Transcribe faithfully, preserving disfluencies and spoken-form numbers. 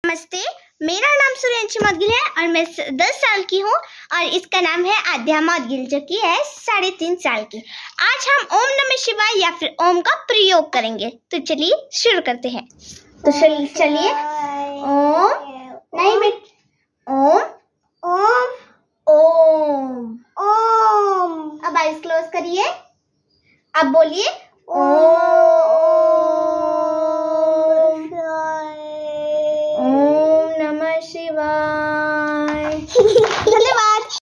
नमस्ते, मेरा नाम सूर्यांशी मौदगिल है और मैं दस साल की हूँ और इसका नाम है आद्या मौदगिल जो कि है साढ़े तीन साल की। आज हम ओम नमः शिवाय या फिर ओम का प्रयोग करेंगे, तो चलिए शुरू करते हैं। तो चलिए ओम नहीं बेट ओम ओम ओम ओम। अब आइज क्लोज करिए, अब बोलिए ओम।